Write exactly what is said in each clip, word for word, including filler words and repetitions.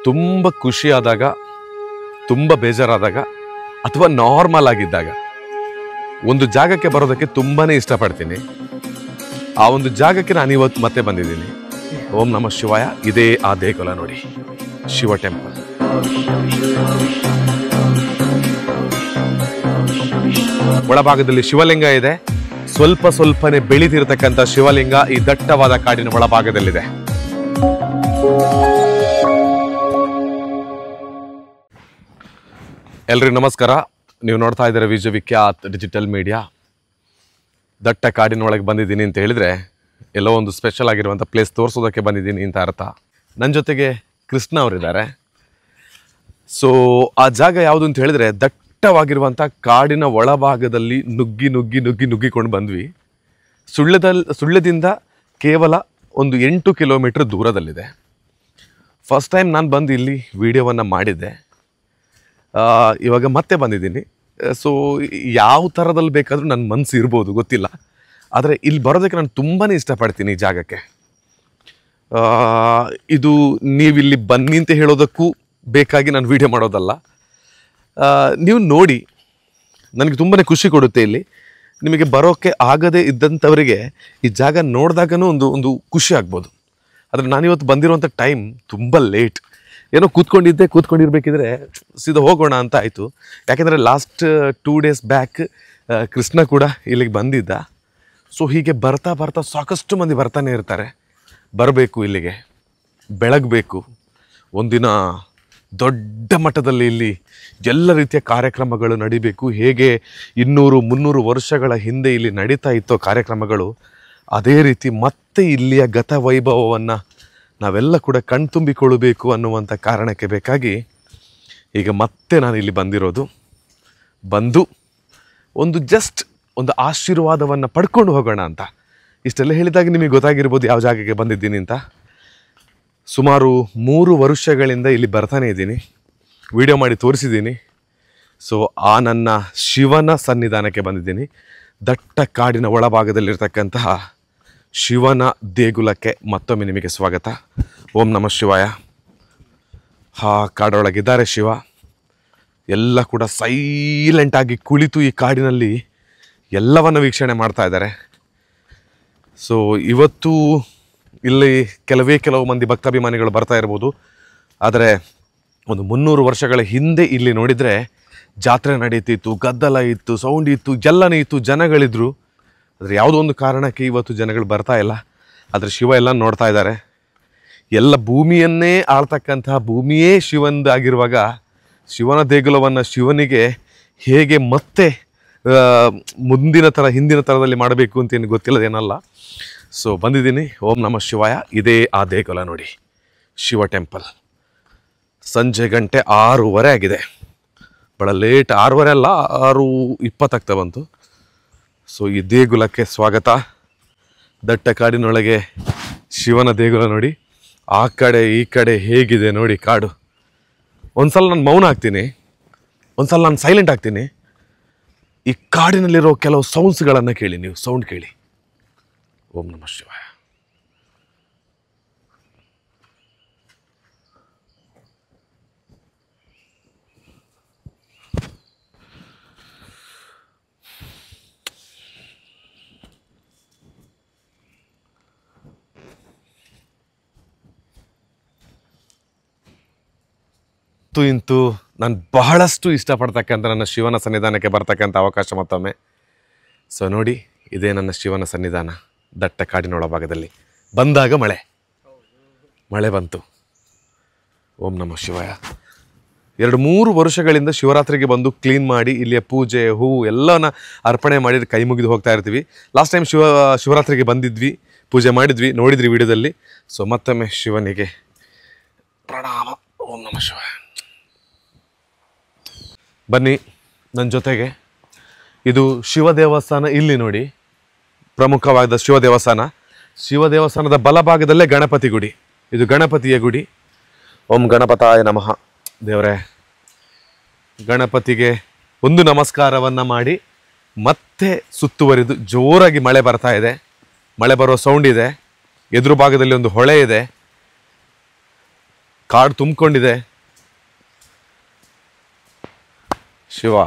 ತುಂಬ ಖುಷಿಯಾದಾಗ, ತುಂಬ ಬೇಜಾರಾದಾಗ ಅಥವಾ ನಾರ್ಮಲ್ ಆಗಿದ್ದಾಗ ಒಂದು ಜಾಗಕ್ಕೆ ಬರೋದಕ್ಕೆ ತುಂಬಾನೇ ಇಷ್ಟಪಡ್ತೀನಿ. ಆ ಒಂದು ಜಾಗಕ್ಕೆ ನಾನು ಇವತ್ತು ಮತ್ತೆ ಬಂದಿದ್ದೀನಿ. ಓಂ ನಮಃ ಶಿವಾಯ. ಇದೇ ಆ ದೇಗುಲ ನೋಡಿ, ಶಿವ ಟೆಂಪಲ್. ಒಳಭಾಗದಲ್ಲಿ ಶಿವಲಿಂಗ ಇದೆ. ಸ್ವಲ್ಪ ಸ್ವಲ್ಪನೇ ಬೆಳೀತಿರತಕ್ಕಂಥ ಶಿವಲಿಂಗ ಈ ದಟ್ಟವಾದ ಕಾಡಿನ ಒಳಭಾಗದಲ್ಲಿದೆ. ಎಲ್ರಿಗೂ ನಮಸ್ಕಾರ. ನೀವು ನೋಡ್ತಾ ಇದ್ದೀರಾ ವಿಜಯ ವಿಖ್ಯಾತ್ ಡಿಜಿಟಲ್ ಮೀಡಿಯಾ. ದಟ್ಟ ಕಾಡಿನ ಒಳಗೆ ಬಂದಿದ್ದೀನಿ ಅಂತ ಹೇಳಿದ್ರೆ ಎಲ್ಲೋ ಒಂದು ಸ್ಪೆಷಲ್ ಆಗಿರುವಂಥ ಪ್ಲೇಸ್ ತೋರಿಸೋದಕ್ಕೆ ಬಂದಿದ್ದೀನಿ ಅಂತ ಅರ್ಥ. ನನ್ನ ಜೊತೆಗೆ ಕೃಷ್ಣ ಅವರಿದ್ದಾರೆ. ಸೊ ಆ ಜಾಗ ಯಾವುದು ಅಂತ ಹೇಳಿದ್ರೆ ದಟ್ಟವಾಗಿರುವಂಥ ಕಾಡಿನ ಒಳಭಾಗದಲ್ಲಿ ನುಗ್ಗಿ ನುಗ್ಗಿ ನುಗ್ಗಿ ನುಗ್ಗಿಕೊಂಡು ಬಂದ್ವಿ. ಸುಳ್ಯದಲ್ಲಿ ಸುಳ್ಯದಿಂದ ಕೇವಲ ಒಂದು ಎಂಟು ಕಿಲೋಮೀಟರ್ ದೂರದಲ್ಲಿದೆ. ಫಸ್ಟ್ ಟೈಮ್ ನಾನು ಬಂದು ಇಲ್ಲಿ ವಿಡಿಯೋವನ್ನು ಮಾಡಿದ್ದೆ. ಇವಾಗ ಮತ್ತೆ ಬಂದಿದ್ದೀನಿ. ಸೊ ಯಾವ ಥರದಲ್ಲಿ ಬೇಕಾದರೂ ನನ್ನ ಮನಸ್ಸು ಇರ್ಬೋದು, ಗೊತ್ತಿಲ್ಲ. ಆದರೆ ಇಲ್ಲಿ ಬರೋದಕ್ಕೆ ನಾನು ತುಂಬಾ ಇಷ್ಟಪಡ್ತೀನಿ ಈ ಜಾಗಕ್ಕೆ. ಇದು ನೀವಿಲ್ಲಿ ಬನ್ನಿ ಅಂತ ಹೇಳೋದಕ್ಕೂ ಬೇಕಾಗಿ ನಾನು ವಿಡಿಯೋ ಮಾಡೋದಲ್ಲ. ನೀವು ನೋಡಿ, ನನಗೆ ತುಂಬಾ ಖುಷಿ ಕೊಡುತ್ತೆ. ಇಲ್ಲಿ ನಿಮಗೆ ಬರೋಕ್ಕೆ ಆಗದೇ ಇದ್ದಂಥವರಿಗೆ ಈ ಜಾಗ ನೋಡಿದಾಗನೂ ಒಂದು ಒಂದು ಖುಷಿ ಆಗ್ಬೋದು. ಆದರೆ ನಾನಿವತ್ತು ಬಂದಿರೋಂಥ ಟೈಮ್ ತುಂಬ ಲೇಟ್. ಏನೋ ಕೂತ್ಕೊಂಡಿದ್ದೆ, ಕೂತ್ಕೊಂಡಿರ್ಬೇಕಿದ್ರೆ ಸೀದಾ ಹೋಗೋಣ ಅಂತ ಆಯಿತು. ಯಾಕೆಂದರೆ last two days back Krishna ಕೂಡ ಇಲ್ಲಿಗೆ ಬಂದಿದ್ದ. ಸೊ ಹೀಗೆ ಬರ್ತಾ ಬರ್ತಾ ಸಾಕಷ್ಟು ಮಂದಿ ಬರ್ತಾನೆ ಇರ್ತಾರೆ. ಬರಬೇಕು, ಇಲ್ಲಿಗೆ ಬೆಳಗಬೇಕು. ಒಂದಿನ ದೊಡ್ಡ ಮಟ್ಟದಲ್ಲಿ ಇಲ್ಲಿ ಎಲ್ಲ ರೀತಿಯ ಕಾರ್ಯಕ್ರಮಗಳು ನಡಿಬೇಕು. ಹೇಗೆ ಇನ್ನೂರು ಮುನ್ನೂರು ವರ್ಷಗಳ ಹಿಂದೆ ಇಲ್ಲಿ ನಡೀತಾ ಇತ್ತೋ ಕಾರ್ಯಕ್ರಮಗಳು, ಅದೇ ರೀತಿ ಮತ್ತೆ ಇಲ್ಲಿಯ ಗತವೈಭವವನ್ನು ನಾವೆಲ್ಲ ಕೂಡ ಕಣ್ತುಂಬಿಕೊಳ್ಳಬೇಕು ಅನ್ನುವಂಥ ಕಾರಣಕ್ಕೆ ಬೇಕಾಗಿ ಈಗ ಮತ್ತೆ ನಾನು ಇಲ್ಲಿ ಬಂದಿರೋದು. ಬಂದು ಒಂದು ಜಸ್ಟ್ ಒಂದು ಆಶೀರ್ವಾದವನ್ನು ಪಡ್ಕೊಂಡು ಹೋಗೋಣ ಅಂತ. ಇಷ್ಟೆಲ್ಲ ಹೇಳಿದಾಗ ನಿಮಗೆ ಗೊತ್ತಾಗಿರ್ಬೋದು ಯಾವ ಜಾಗಕ್ಕೆ ಬಂದಿದ್ದೀನಿ ಅಂತ. ಸುಮಾರು ಮೂರು ವರ್ಷಗಳಿಂದ ಇಲ್ಲಿ ಬರ್ತಾನೆ ಇದ್ದೀನಿ, ವಿಡಿಯೋ ಮಾಡಿ ತೋರಿಸಿದ್ದೀನಿ. ಸೊ ಆ ನನ್ನ ಶಿವನ ಸನ್ನಿಧಾನಕ್ಕೆ ಬಂದಿದ್ದೀನಿ. ದಟ್ಟ ಕಾಡಿನ ಒಳಭಾಗದಲ್ಲಿರ್ತಕ್ಕಂತಹ ಶಿವನ ದೇಗುಲಕ್ಕೆ ಮತ್ತೊಮ್ಮೆ ನಿಮಗೆ ಸ್ವಾಗತ. ಓಂ ನಮಃ ಶಿವಾಯ. ಹಾ, ಕಾಡೊಳಗಿದ್ದಾರೆ ಶಿವ. ಎಲ್ಲ ಕೂಡ ಸೈಲೆಂಟಾಗಿ ಕುಳಿತು ಈ ಕಾಡಿನಲ್ಲಿ ಎಲ್ಲವನ್ನು ವೀಕ್ಷಣೆ ಮಾಡ್ತಾ ಇದ್ದಾರೆ. ಸೊ ಇವತ್ತು ಇಲ್ಲಿ ಕೆಲವೇ ಕೆಲವು ಮಂದಿ ಭಕ್ತಾಭಿಮಾನಿಗಳು ಬರ್ತಾ ಇರ್ಬೋದು. ಆದರೆ ಒಂದು ಮುನ್ನೂರು ವರ್ಷಗಳ ಹಿಂದೆ ಇಲ್ಲಿ ನೋಡಿದರೆ ಜಾತ್ರೆ ನಡೀತಿತ್ತು, ಗದ್ದಲ ಇತ್ತು, ಸೌಂಡ್ ಇತ್ತು, ಎಲ್ಲನೇ ಇತ್ತು, ಜನಗಳಿದ್ರು. ಆದರೆ ಯಾವುದೋ ಒಂದು ಕಾರಣಕ್ಕೆ ಇವತ್ತು ಜನಗಳು ಬರ್ತಾ ಇಲ್ಲ. ಆದರೆ ಶಿವ ಎಲ್ಲ ನೋಡ್ತಾ ಇದ್ದಾರೆ. ಎಲ್ಲ ಭೂಮಿಯನ್ನೇ ಆಳ್ತಕ್ಕಂತಹ ಭೂಮಿಯೇ ಶಿವಂದಾಗಿರುವಾಗ ಶಿವನ ದೇಗುಲವನ್ನು ಶಿವನಿಗೆ ಹೇಗೆ ಮತ್ತೆ ಮುಂದಿನ ಥರ ಹಿಂದಿನ ಥರದಲ್ಲಿ ಮಾಡಬೇಕು ಅಂತೇನು ಗೊತ್ತಿಲ್ಲದೇನಲ್ಲ. ಸೊ ಬಂದಿದ್ದೀನಿ. ಓಂ ನಮಃ ಶಿವಾಯ. ಇದೇ ಆ ದೇಗುಲ ನೋಡಿ, ಶಿವ ಟೆಂಪಲ್. ಸಂಜೆ ಗಂಟೆ ಆರೂವರೆ ಆಗಿದೆ. ಭಾಳ ಲೇಟ್, ಆರೂವರೆ ಅಲ್ಲ, ಆರು ಇಪ್ಪತ್ತಾಗ್ತಾ ಬಂತು. ಸೊ ಈ ದೇಗುಲಕ್ಕೆ ಸ್ವಾಗತ. ದಟ್ಟ ಕಾಡಿನೊಳಗೆ ಶಿವನ ದೇಗುಲ ನೋಡಿ. ಆ ಕಡೆ ಈ ಕಡೆ ಹೇಗಿದೆ ನೋಡಿ ಕಾಡು. ಒಂದ್ಸಲ ನಾನು ಮೌನ ಆಗ್ತೀನಿ, ಒಂದ್ಸಲ ನಾನು ಸೈಲೆಂಟ್ ಆಗ್ತೀನಿ. ಈ ಕಾಡಿನಲ್ಲಿರೋ ಕೆಲವು ಸೌಂಡ್ಸ್ಗಳನ್ನು ಕೇಳಿ, ನೀವು ಸೌಂಡ್ ಕೇಳಿ. ಓಂ ನಮಃ ಶಿವಾಯ. ಇಂತೂ ನಾನು ಬಹಳಷ್ಟು ಇಷ್ಟಪಡ್ತಕ್ಕಂಥ ನನ್ನ ಶಿವನ ಸನ್ನಿಧಾನಕ್ಕೆ ಬರ್ತಕ್ಕಂಥ ಅವಕಾಶ ಮತ್ತೊಮ್ಮೆ. ಸೊ ನೋಡಿ, ಇದೇ ನನ್ನ ಶಿವನ ಸನ್ನಿಧಾನ ದಟ್ಟ ಕಾಡಿನೊಳಭಾಗದಲ್ಲಿ. ಬಂದಾಗ ಮಳೆ ಮಳೆ ಬಂತು. ಓಂ ನಮಃ ಶಿವಾಯ. ಎರಡು ಮೂರು ವರ್ಷಗಳಿಂದ ಶಿವರಾತ್ರಿಗೆ ಬಂದು ಕ್ಲೀನ್ ಮಾಡಿ ಇಲ್ಲಿಯ ಪೂಜೆ ಹೂವು ಎಲ್ಲನ ಅರ್ಪಣೆ ಮಾಡಿ ಕೈ ಮುಗಿದು ಹೋಗ್ತಾ ಇರ್ತೀವಿ. ಲಾಸ್ಟ್ ಟೈಮ್ ಶಿವ ಶಿವರಾತ್ರಿಗೆ ಬಂದಿದ್ವಿ, ಪೂಜೆ ಮಾಡಿದ್ವಿ, ನೋಡಿದ್ರಿ ವಿಡಿಯೋದಲ್ಲಿ. ಸೊ ಮತ್ತೊಮ್ಮೆ ಶಿವನಿಗೆ ಪ್ರಣಾಮ. ಓಂ ನಮಃ ಶಿವಾಯ. ಬನ್ನಿ ನನ್ನ ಜೊತೆಗೆ. ಇದು ಶಿವ ದೇವಸ್ಥಾನ. ಇಲ್ಲಿ ನೋಡಿ, ಪ್ರಮುಖವಾದ ಶಿವ ದೇವಸ್ಥಾನ. ಶಿವ ದೇವಸ್ಥಾನದ ಬಲಭಾಗದಲ್ಲೇ ಗಣಪತಿ ಗುಡಿ. ಇದು ಗಣಪತಿಯ ಗುಡಿ. ಓಂ ಗಣಪತಾಯ ನಮಃ. ದೇವರೇ, ಗಣಪತಿಗೆ ಒಂದು ನಮಸ್ಕಾರವನ್ನು ಮಾಡಿ ಮತ್ತೆ ಸುತ್ತುವರಿದು ಜೋರಾಗಿ ಮಳೆ ಬರ್ತಾ ಇದೆ. ಮಳೆ ಬರೋ ಸೌಂಡ್ ಇದೆ. ಎದುರು ಭಾಗದಲ್ಲಿ ಒಂದು ಹೊಳೆ ಇದೆ. ಕಾಡು ತುಂಬಿಕೊಂಡಿದೆ. ಶಿವ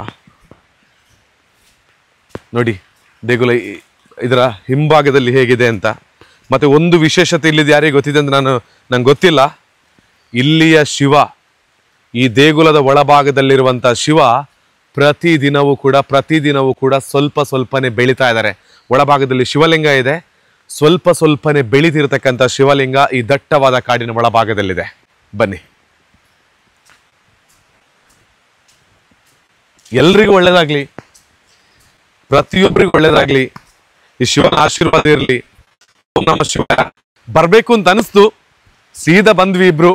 ನೋಡಿ ದೇಗುಲ ಇದರ ಹಿಂಭಾಗದಲ್ಲಿ ಹೇಗಿದೆ ಅಂತ. ಮತ್ತೆ ಒಂದು ವಿಶೇಷತೆ ಇಲ್ಲಿದ್ದು ಯಾರಿಗೆ ಗೊತ್ತಿದೆ ಅಂತ ನಾನು ನಂಗೆ ಗೊತ್ತಿಲ್ಲ. ಇಲ್ಲಿಯ ಶಿವ, ಈ ದೇಗುಲದ ಒಳಭಾಗದಲ್ಲಿರುವಂಥ ಶಿವ ಪ್ರತಿದಿನವೂ ಕೂಡ ಪ್ರತಿದಿನವೂ ಕೂಡ ಸ್ವಲ್ಪ ಸ್ವಲ್ಪನೇ ಬೆಳೀತಾ ಇದ್ದಾರೆ. ಒಳಭಾಗದಲ್ಲಿ ಶಿವಲಿಂಗ ಇದೆ. ಸ್ವಲ್ಪ ಸ್ವಲ್ಪನೇ ಬೆಳೀತಿರ್ತಕ್ಕಂಥ ಶಿವಲಿಂಗ ಈ ದಟ್ಟವಾದ ಕಾಡಿನ ಒಳಭಾಗದಲ್ಲಿದೆ. ಬನ್ನಿ, ಎಲ್ರಿಗೂ ಒಳ್ಳೇದಾಗ್ಲಿ, ಪ್ರತಿಯೊಬ್ಬರಿಗೂ ಒಳ್ಳೇದಾಗ್ಲಿ, ಈ ಶಿವನ ಆಶೀರ್ವಾದ ಇರಲಿ. ಓಂ ನಮಃ ಶಿವಾಯ. ಬರ್ಬೇಕು ಅಂತ ಅನಿಸ್ತು, ಸೀದಾ ಬಂದ್ವಿ ಇಬ್ರು.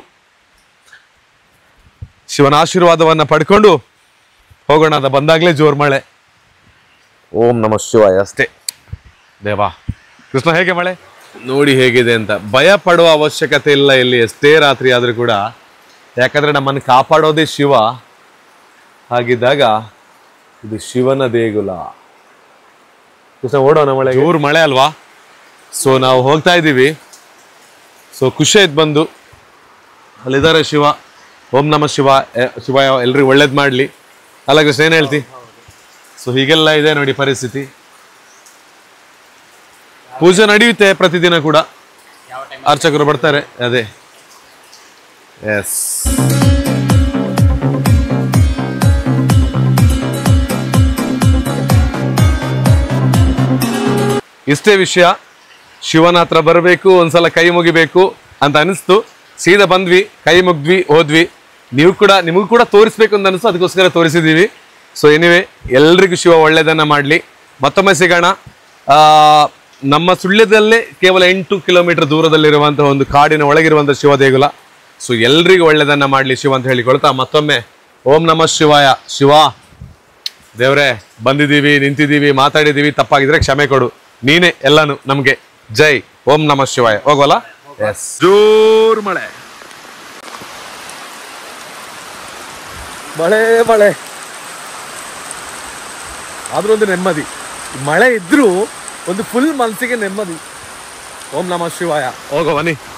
ಶಿವನ ಆಶೀರ್ವಾದವನ್ನ ಪಡ್ಕೊಂಡು ಹೋಗೋಣ. ಅದ ಬಂದಾಗ್ಲೇ ಜೋರ್ ಮಳೆ. ಓಂ ನಮಃ ಶಿವಾಯ ಅಷ್ಟೇ. ದೇವಾ ಕೃಷ್ಣ, ಹೇಗೆ ಮಳೆ ನೋಡಿ ಹೇಗಿದೆ ಅಂತ. ಭಯ ಪಡುವ ಅವಶ್ಯಕತೆ ಇಲ್ಲ ಇಲ್ಲಿ, ಎಷ್ಟೇ ರಾತ್ರಿ ಆದ್ರೂ ಕೂಡ. ಯಾಕಂದ್ರೆ ನಮ್ಮನ್ನು ಕಾಪಾಡೋದೇ ಶಿವ. ಹಾಗಿದ್ದಾಗ ಇದು ಶಿವನ ದೇಗುಲ. ಕೃಷ್ಣ, ಓಡೋಣ ಮಳೆ. ಜೋರ್ ಮಳೆ ಅಲ್ವಾ? ಸೊ ನಾವು ಹೋಗ್ತಾ ಇದ್ದೀವಿ. ಸೊ ಖುಷಿ ಆಯ್ತು ಬಂದು. ಅಲ್ಲಿದ್ದಾರೆ ಶಿವ. ಓಂ ನಮಃ ಶಿವ ಶಿವ ಎಲ್ರಿಗೂ ಒಳ್ಳೇದು ಮಾಡಲಿ. ಅಲ್ಲ ಕೃಷ್ಣ, ಏನು ಹೇಳ್ತಿ? ಸೊ ಹೀಗೆಲ್ಲ ಇದೆ ನೋಡಿ ಪರಿಸ್ಥಿತಿ. ಪೂಜೆ ನಡೆಯುತ್ತೆ ಪ್ರತಿದಿನ ಕೂಡ, ಅರ್ಚಕರು ಬರ್ತಾರೆ. ಅದೇ ಎಸ್, ಇಷ್ಟೇ ವಿಷಯ. ಶಿವನ ಹತ್ರ ಬರಬೇಕು, ಒಂದ್ಸಲ ಕೈ ಮುಗಿಬೇಕು ಅಂತ ಅನಿಸ್ತು. ಸೀದಾ ಬಂದ್ವಿ, ಕೈ ಮುಗ್ದ್ವಿ, ಹೋದ್ವಿ. ನೀವು ಕೂಡ ನಿಮಗೂ ಕೂಡ ತೋರಿಸ್ಬೇಕು ಅಂತ ಅನಿಸ್ತು, ಅದಕ್ಕೋಸ್ಕರ ತೋರಿಸಿದ್ದೀವಿ. ಸೊ ಎನಿವೆ, ಎಲ್ರಿಗೂ ಶಿವ ಒಳ್ಳೇದನ್ನ ಮಾಡಲಿ. ಮತ್ತೊಮ್ಮೆ ಸಿಗೋಣ. ನಮ್ಮ ಸುಳ್ಯದಲ್ಲೇ ಕೇವಲ ಎಂಟು ಕಿಲೋಮೀಟರ್ ದೂರದಲ್ಲಿರುವಂತಹ ಒಂದು ಕಾಡಿನ ಒಳಗಿರುವಂತಹ ಶಿವ ದೇಗುಲ. ಸೊ ಎಲ್ರಿಗೂ ಒಳ್ಳೇದನ್ನ ಮಾಡಲಿ ಶಿವ ಅಂತ ಹೇಳಿಕೊಳ್ತಾ ಮತ್ತೊಮ್ಮೆ ಓಂ ನಮಃ ಶಿವಾಯ. ಶಿವ ದೇವ್ರೆ, ಬಂದಿದ್ದೀವಿ, ನಿಂತಿದ್ದೀವಿ, ಮಾತಾಡಿದ್ದೀವಿ, ತಪ್ಪಾಗಿದ್ರೆ ಕ್ಷಮೆ ಕೊಡು. ನೀನೇ ಎಲ್ಲಾನು ನಮ್ಗೆ. ಜೈ ಓಂ ನಮಃ ಶಿವಾಯ. ಹೋಗೋಲ್ಲ? ಎಸ್. ಜೋರ್ ಮಳೆ ಮಳೆ ಮಳೆ ಆದ್ರೂ ಒಂದು ನೆಮ್ಮದಿ. ಮಳೆ ಇದ್ರೂ ಒಂದು ಫುಲ್ ಮನಸ್ಸಿಗೆ ನೆಮ್ಮದಿ. ಓಂ ನಮಃ ಶಿವಾಯ. ಹೋಗೋ ಬನ್ನಿ.